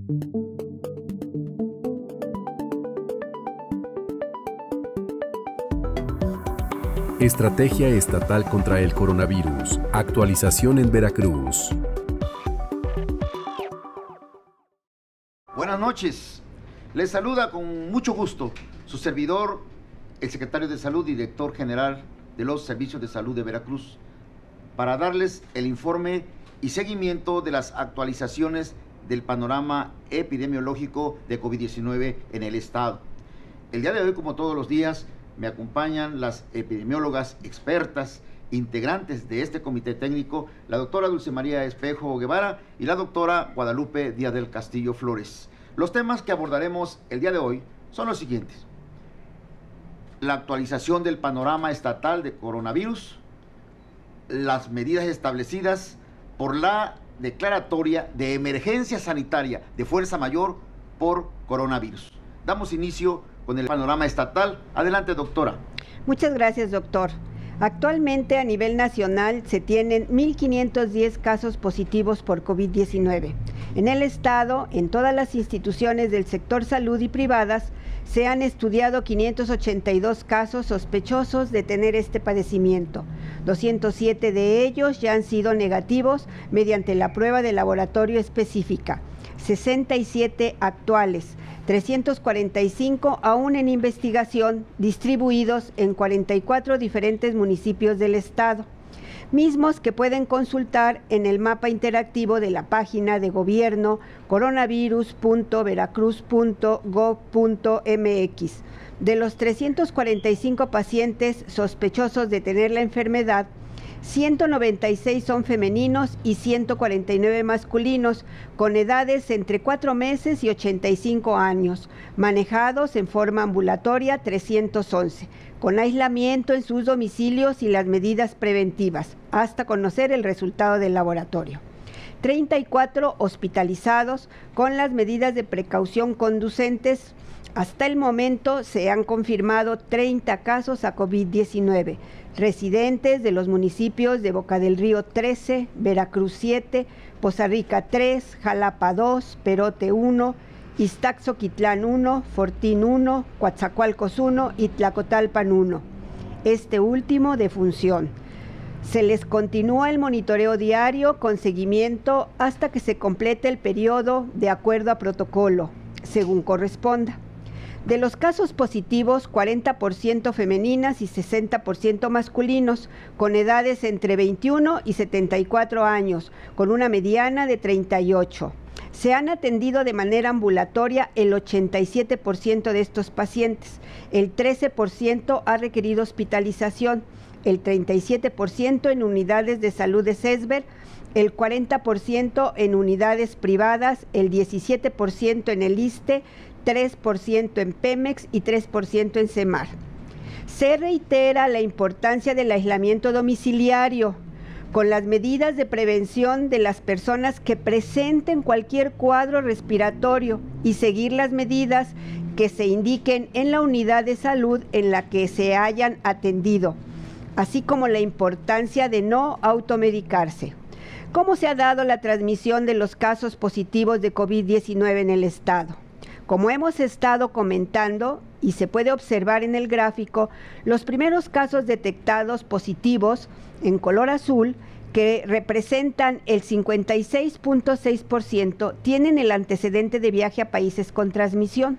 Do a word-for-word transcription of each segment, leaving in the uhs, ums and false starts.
Estrategia Estatal contra el Coronavirus. Actualización en Veracruz. Buenas noches. Les saluda con mucho gusto su servidor, el secretario de Salud y director general de los Servicios de Salud de Veracruz, para darles el informe y seguimiento de las actualizaciones del panorama epidemiológico de COVID diecinueve en el estado. El día de hoy, como todos los días, me acompañan las epidemiólogas expertas, integrantes de este comité técnico, la doctora Dulce María Espejo Guevara y la doctora Guadalupe Díaz del Castillo Flores. Los temas que abordaremos el día de hoy son los siguientes: la actualización del panorama estatal de coronavirus, las medidas establecidas por la declaratoria de emergencia sanitaria de fuerza mayor por coronavirus. Damos inicio con el panorama estatal. Adelante, doctora. Muchas gracias, doctor. Actualmente a nivel nacional se tienen mil quinientos diez casos positivos por COVID diecinueve. En el estado, en todas las instituciones del sector salud y privadas, se han estudiado quinientos ochenta y dos casos sospechosos de tener este padecimiento. doscientos siete de ellos ya han sido negativos mediante la prueba de laboratorio específica. sesenta y siete actuales, trescientos cuarenta y cinco aún en investigación, distribuidos en cuarenta y cuatro diferentes municipios del estado, mismos que pueden consultar en el mapa interactivo de la página de gobierno coronavirus punto veracruz punto gob punto mx. De los trescientos cuarenta y cinco pacientes sospechosos de tener la enfermedad, ciento noventa y seis son femeninos y ciento cuarenta y nueve masculinos, con edades entre cuatro meses y ochenta y cinco años, manejados en forma ambulatoria trescientos once, con aislamiento en sus domicilios y las medidas preventivas, hasta conocer el resultado del laboratorio. treinta y cuatro hospitalizados con las medidas de precaución conducentes. Hasta el momento se han confirmado treinta casos a COVID diecinueve, residentes de los municipios de Boca del Río trece, Veracruz siete, Poza Rica tres, Jalapa dos, Perote uno, Iztaxoquitlán uno, Fortín uno, Coatzacoalcos uno y Tlacotalpan uno. Este último de función. Se les continúa el monitoreo diario con seguimiento hasta que se complete el periodo de acuerdo a protocolo, según corresponda. De los casos positivos, cuarenta por ciento femeninas y sesenta por ciento masculinos, con edades entre veintiuno y setenta y cuatro años, con una mediana de treinta y ocho. Se han atendido de manera ambulatoria el ochenta y siete por ciento de estos pacientes, el trece por ciento ha requerido hospitalización, el treinta y siete por ciento en unidades de salud de SESBER, el cuarenta por ciento en unidades privadas, el diecisiete por ciento en el ISSSTE, tres por ciento en Pemex y tres por ciento en CEMAR. Se reitera la importancia del aislamiento domiciliario con las medidas de prevención de las personas que presenten cualquier cuadro respiratorio y seguir las medidas que se indiquen en la unidad de salud en la que se hayan atendido, así como la importancia de no automedicarse. ¿Cómo se ha dado la transmisión de los casos positivos de COVID diecinueve en el estado? Como hemos estado comentando y se puede observar en el gráfico, los primeros casos detectados positivos en color azul, que representan el cincuenta y seis punto seis por ciento, tienen el antecedente de viaje a países con transmisión.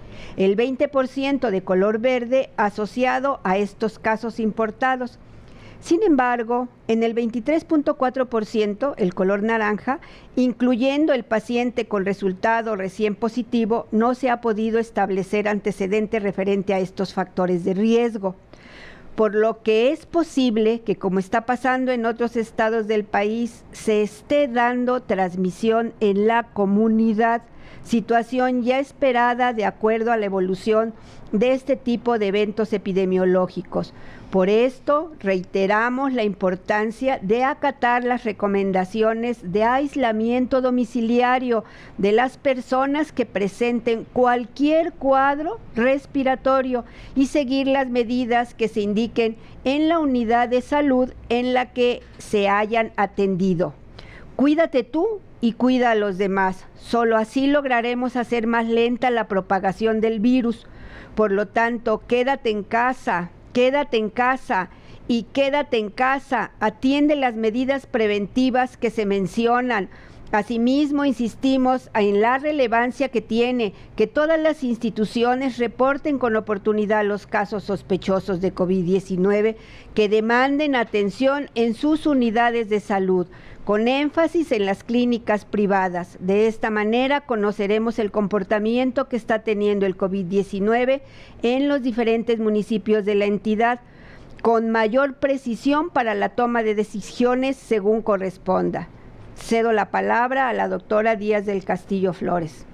El veinte por ciento de color verde asociado a estos casos importados. Sin embargo, en el veintitrés punto cuatro por ciento, el color naranja, incluyendo el paciente con resultado recién positivo, no se ha podido establecer antecedente referente a estos factores de riesgo. Por lo que es posible que, como está pasando en otros estados del país, se esté dando transmisión en la comunidad, situación ya esperada de acuerdo a la evolución de este tipo de eventos epidemiológicos. Por esto, reiteramos la importancia de acatar las recomendaciones de aislamiento domiciliario de las personas que presenten cualquier cuadro respiratorio y seguir las medidas que se indiquen en la unidad de salud en la que se hayan atendido. Cuídate tú y cuida a los demás. Solo así lograremos hacer más lenta la propagación del virus. Por lo tanto, quédate en casa, quédate en casa y quédate en casa. Atiende las medidas preventivas que se mencionan. Asimismo, insistimos en la relevancia que tiene que todas las instituciones reporten con oportunidad los casos sospechosos de COVID diecinueve que demanden atención en sus unidades de salud, con énfasis en las clínicas privadas. De esta manera conoceremos el comportamiento que está teniendo el COVID diecinueve en los diferentes municipios de la entidad, con mayor precisión para la toma de decisiones según corresponda. Cedo la palabra a la doctora Díaz del Castillo Flores.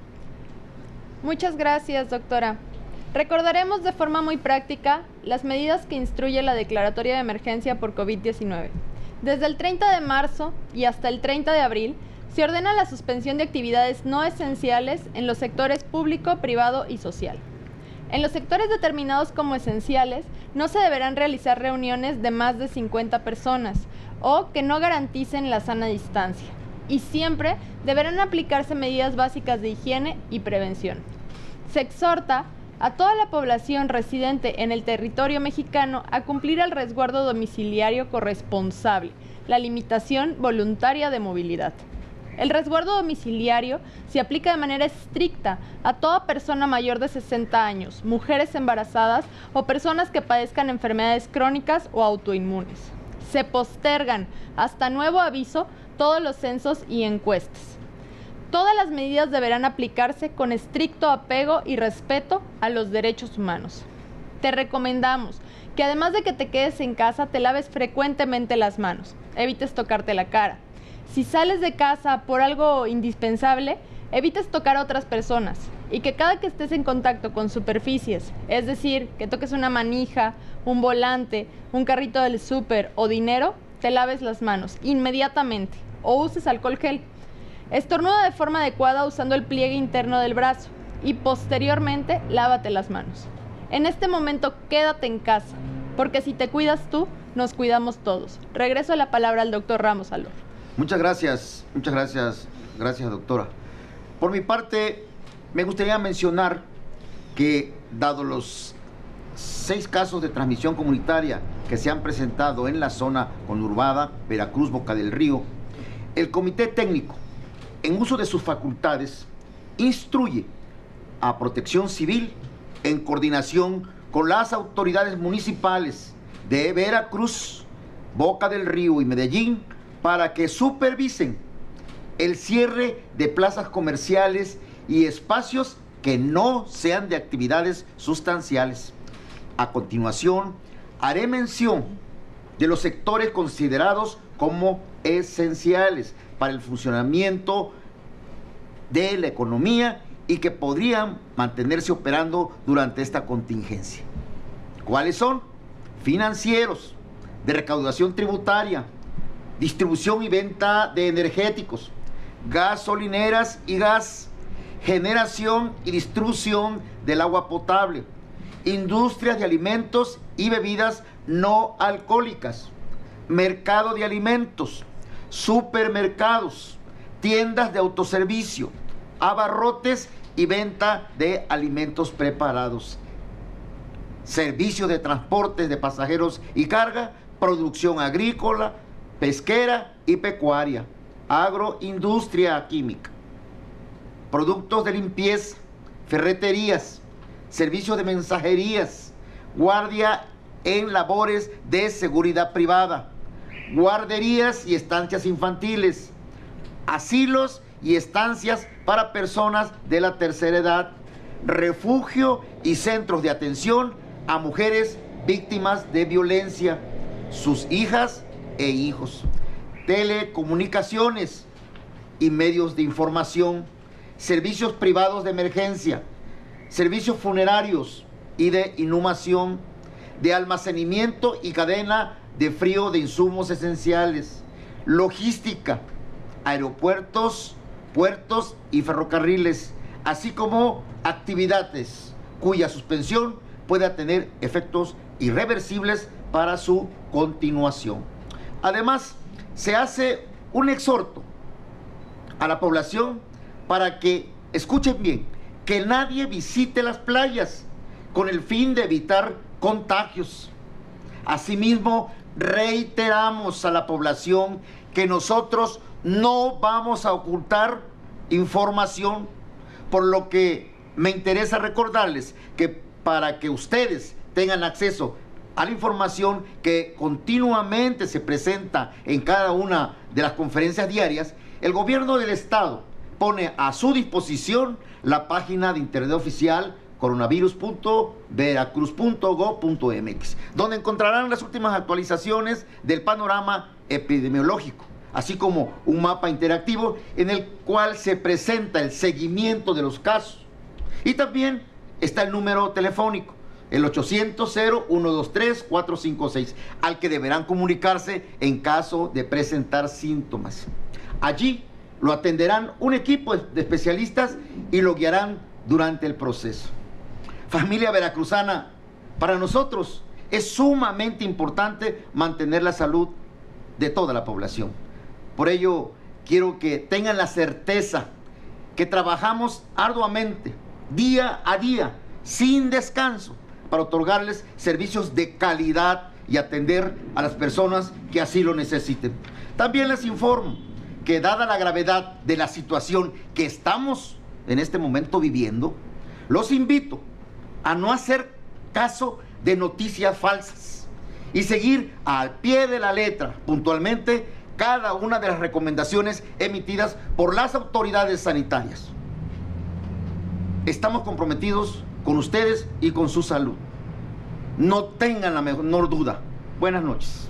Muchas gracias, doctora. Recordaremos de forma muy práctica las medidas que instruye la declaratoria de emergencia por COVID diecinueve. Desde el treinta de marzo y hasta el treinta de abril, se ordena la suspensión de actividades no esenciales en los sectores público, privado y social. En los sectores determinados como esenciales, no se deberán realizar reuniones de más de cincuenta personas o que no garanticen la sana distancia, y siempre deberán aplicarse medidas básicas de higiene y prevención. Se exhorta a toda la población residente en el territorio mexicano a cumplir el resguardo domiciliario corresponsable, la limitación voluntaria de movilidad. El resguardo domiciliario se aplica de manera estricta a toda persona mayor de sesenta años, mujeres embarazadas o personas que padezcan enfermedades crónicas o autoinmunes. Se postergan hasta nuevo aviso todos los censos y encuestas. Todas las medidas deberán aplicarse con estricto apego y respeto a los derechos humanos. Te recomendamos que además de que te quedes en casa, te laves frecuentemente las manos, evites tocarte la cara. Si sales de casa por algo indispensable, evites tocar a otras personas y que cada que estés en contacto con superficies, es decir, que toques una manija, un volante, un carrito del súper o dinero, te laves las manos inmediatamente o uses alcohol gel. Estornuda de forma adecuada usando el pliegue interno del brazo y posteriormente lávate las manos. En este momento quédate en casa, porque si te cuidas tú, nos cuidamos todos. Regreso la palabra al doctor Ramos Alor. Muchas gracias, muchas gracias, gracias doctora. Por mi parte, me gustaría mencionar que, dado los seis casos de transmisión comunitaria que se han presentado en la zona conurbada, Veracruz, Boca del Río, el Comité Técnico, en uso de sus facultades, instruye a Protección Civil, en coordinación con las autoridades municipales de Veracruz, Boca del Río y Medellín, para que supervisen el cierre de plazas comerciales y espacios que no sean de actividades sustanciales. A continuación, haré mención de los sectores considerados como esenciales para el funcionamiento de la economía y que podrían mantenerse operando durante esta contingencia. ¿Cuáles son? Financieros, de recaudación tributaria, distribución y venta de energéticos, gasolineras y gas, generación y distribución del agua potable, industrias de alimentos y bebidas no alcohólicas, mercado de alimentos, supermercados, tiendas de autoservicio, abarrotes y venta de alimentos preparados, servicios de transportes de pasajeros y carga, producción agrícola, pesquera y pecuaria, agroindustria química, productos de limpieza, ferreterías, servicios de mensajerías, guardia en labores de seguridad privada, guarderías y estancias infantiles, asilos y estancias para personas de la tercera edad, refugio y centros de atención a mujeres víctimas de violencia, sus hijas e hijos, telecomunicaciones y medios de información, servicios privados de emergencia, servicios funerarios y de inhumación, de almacenamiento y cadena de frío de insumos esenciales, logística, aeropuertos, puertos y ferrocarriles, así como actividades cuya suspensión pueda tener efectos irreversibles para su continuación. Además, se hace un exhorto a la población para que, escuchen bien, que nadie visite las playas con el fin de evitar contagios. Asimismo, reiteramos a la población que nosotros no vamos a ocultar información, por lo que me interesa recordarles que para que ustedes tengan acceso a la información que continuamente se presenta en cada una de las conferencias diarias, el gobierno del estado pone a su disposición la página de internet oficial coronavirus punto veracruz punto gob punto mx, donde encontrarán las últimas actualizaciones del panorama epidemiológico, así como un mapa interactivo en el cual se presenta el seguimiento de los casos. Y también está el número telefónico, el ochocientos, cero uno dos tres, cuatro cinco seis, al que deberán comunicarse en caso de presentar síntomas. Allí lo atenderán un equipo de especialistas y lo guiarán durante el proceso. Familia veracruzana, para nosotros es sumamente importante mantener la salud de toda la población. Por ello, quiero que tengan la certeza que trabajamos arduamente, día a día, sin descanso, para otorgarles servicios de calidad y atender a las personas que así lo necesiten. También les informo que, dada la gravedad de la situación que estamos en este momento viviendo, los invito a no hacer caso de noticias falsas y seguir al pie de la letra, puntualmente, cada una de las recomendaciones emitidas por las autoridades sanitarias. Estamos comprometidos con ustedes y con su salud. No tengan la menor duda. Buenas noches.